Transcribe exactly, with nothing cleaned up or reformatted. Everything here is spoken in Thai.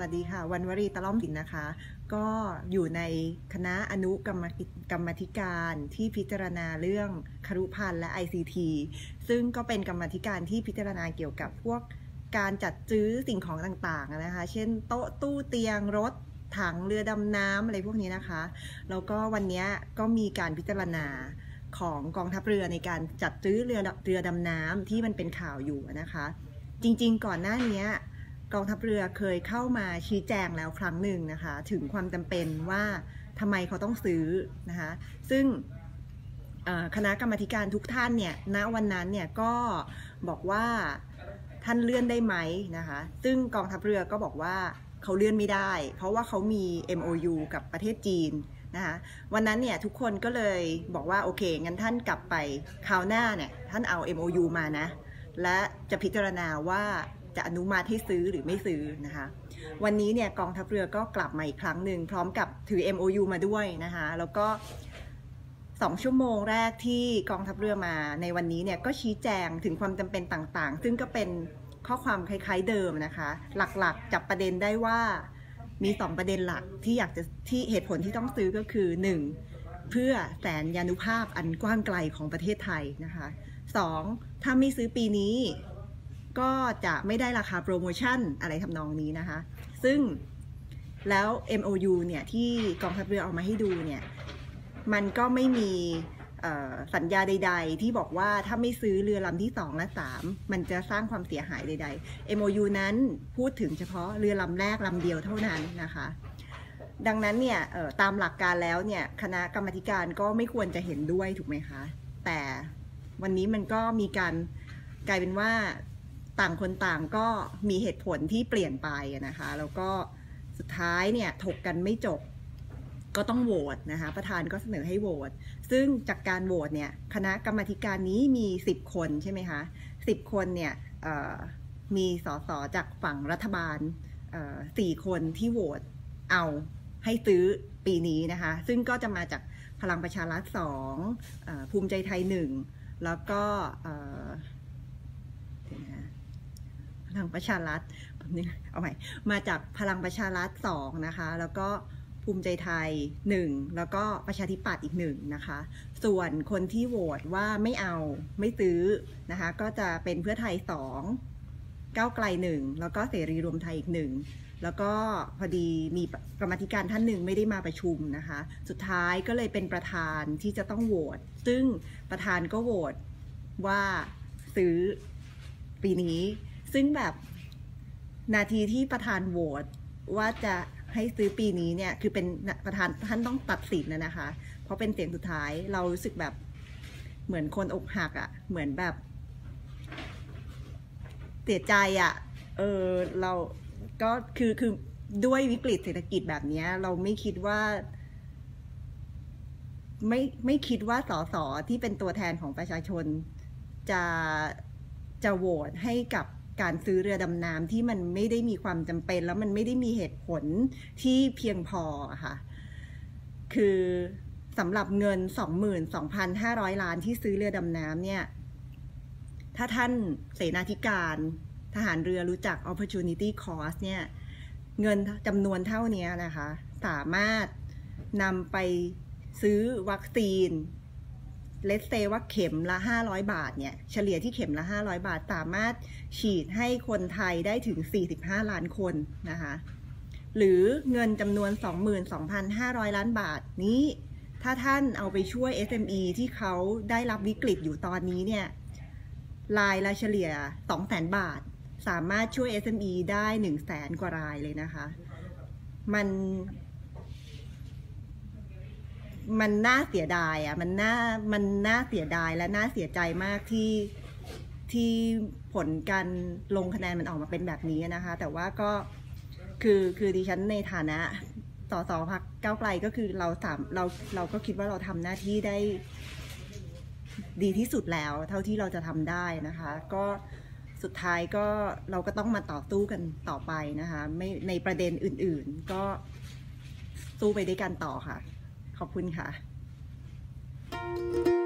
สดีค่ะวันวรีตะล่อมสินนะคะก็อยู่ในคณะอนุกรรมกรรมธิการที่พิจารณาเรื่องครุภัณฑ์และ ไอ ซี ที ซึ่งก็เป็นกรรมธิการที่พิจารณาเกี่ยวกับพวกการจัดซื้อสิ่งของต่างๆนะคะเช่นโต๊ะตู้เตียงรถถังเรือดำน้ำอะไรพวกนี้นะคะแล้วก็วันนี้ก็มีการพิจารณาของกองทัพเรือในการจัดซื้อเรือเรือดำน้ำที่มันเป็นข่าวอยู่นะคะจริงๆก่อนหน้านี้กองทัพเรือเคยเข้ามาชี้แจงแล้วครั้งหนึ่งนะคะถึงความจำเป็นว่าทำไมเขาต้องซื้อนะคะซึ่งคณะกรรมการทุกท่านเนี่ยณวันนั้นเนี่ยก็บอกว่าท่านเลื่อนได้ไหมนะคะซึ่งกองทัพเรือก็บอกว่าเขาเลื่อนไม่ได้เพราะว่าเขามี เอ็ม โอ ยู กับประเทศจีนนะคะวันนั้นเนี่ยทุกคนก็เลยบอกว่าโอเคงั้นท่านกลับไปคราวหน้าเนี่ยท่านเอา เอ็ม โอ ยู มานะและจะพิจารณาว่าจะอนุมัติให้ซื้อหรือไม่ซื้อนะคะวันนี้เนี่ยกองทัพเรือก็กลับมาอีกครั้งหนึ่งพร้อมกับถือ เอ็ม โอ ยู มาด้วยนะคะแล้วก็สองชั่วโมงแรกที่กองทัพเรือมาในวันนี้เนี่ยก็ชี้แจงถึงความจำเป็นต่างๆซึ่งก็เป็นข้อความคล้ายๆเดิมนะคะหลักๆจับประเด็นได้ว่ามีสองประเด็นหลักที่อยากจะที่เหตุผลที่ต้องซื้อก็คือหนึ่งเพื่อแสนยานุภาพอันกว้างไกลของประเทศไทยนะคะสองถ้าไม่ซื้อปีนี้ก็จะไม่ได้ราคาโปรโมชั่นอะไรทำนองนี้นะคะซึ่งแล้ว เอ็ม โอ ยู เนี่ยที่กองทัพเรือเอามาให้ดูเนี่ยมันก็ไม่มีสัญญาใดๆที่บอกว่าถ้าไม่ซื้อเรือลำที่สองและสามมันจะสร้างความเสียหายใดๆ เอ็ม โอ ยู นั้นพูดถึงเฉพาะเรือลำแรกลำเดียวเท่านั้นนะคะดังนั้นเนี่ยตามหลักการแล้วเนี่ยคณะกรรมการก็ไม่ควรจะเห็นด้วยถูกไหมคะแต่วันนี้มันก็มีการกลายเป็นว่าต่างคนต่างก็มีเหตุผลที่เปลี่ยนไปนะคะแล้วก็สุดท้ายเนี่ยถกกันไม่จบก็ต้องโหวตนะคะประธานก็เสนอให้โหวตซึ่งจากการโหวตเนี่ยคณะกรรมการนี้มีสิบคนใช่ไหมคะสิบคนเนี่ยมีสสจากฝั่งรัฐบาลสี่คนที่โหวตเอาให้ซื้อปีนี้นะคะซึ่งก็จะมาจากพลังประชารัฐสองภูมิใจไทยหนึ่งแล้วก็พลังประชารัฐเอาใหม่มาจากพลังประชารัฐสองนะคะแล้วก็ภูมิใจไทยหนึ่งแล้วก็ประชาธิปัตย์อีกหนึ่งนะคะส่วนคนที่โหวตว่าไม่เอาไม่ซื้อนะคะก็จะเป็นเพื่อไทยสองก้าวไกลหนึ่งแล้วก็เสรีรวมไทยอีกหนึ่งแล้วก็พอดีมีกรรมธิการท่านหนึ่งไม่ได้มาประชุมนะคะสุดท้ายก็เลยเป็นประธานที่จะต้องโหวตซึ่งประธานก็โหวตว่าซื้อปีนี้ซึ่งแบบนาทีที่ประธานโหวตว่าจะให้ซื้อปีนี้เนี่ยคือเป็นประธานท่านต้องตัดสินนะนะคะเพราะเป็นเสียงสุดท้ายเรารู้สึกแบบเหมือนคนอกหักอะ่ะเหมือนแบบเสียใจอะ่ะเออเราก็คือคือด้วยวิกฤตเศรษฐกิจแบบนี้เราไม่คิดว่าไม่ไม่คิดว่าสสที่เป็นตัวแทนของประชาชนจะจะโหวตให้กับการซื้อเรือดำน้ำที่มันไม่ได้มีความจำเป็นแล้วมันไม่ได้มีเหตุผลที่เพียงพอค่ะคือสำหรับเงิน สองหมื่นสองพันห้าร้อย ล้านที่ซื้อเรือดำน้ำเนี่ยถ้าท่านเสนาธิการทหารเรือรู้จัก opportunity cost เนี่ยเงินจำนวนเท่านี้นะคะสามารถนำไปซื้อวัคซีนเลทเซว่าเข็มละห้าร้อยบาทเนี่ยเฉลี่ยที่เข็มละห้าร้อยบาทสามารถฉีดให้คนไทยได้ถึงสี่สิบห้าล้านคนนะคะหรือเงินจำนวน สองหมื่นสองพันห้าร้อย ล้านบาทนี้ถ้าท่านเอาไปช่วย เอส เอ็ม อี ที่เขาได้รับวิกฤตอยู่ตอนนี้เนี่ยรายละเฉลี่ย สองแสน บาทสามารถช่วย เอส เอ็ม อี ได้ หนึ่งแสน กว่ารายเลยนะคะมันมันน่าเสียดายอ่ะมันน่ามันน่าเสียดายและน่าเสียใจมากที่ที่ผลการลงคะแนนมันออกมาเป็นแบบนี้นะคะแต่ว่าก็คือคือดิฉันในฐานะสสพรรคก้าวไกลก็คือเราสามเราเราก็คิดว่าเราทำหน้าที่ได้ดีที่สุดแล้วเท่าที่เราจะทำได้นะคะก็สุดท้ายก็เราก็ต้องมาต่อสู้กันต่อไปนะคะไม่ในประเด็นอื่นๆก็สู้ไปด้วยกันต่อค่ะขอบคุณค่ะ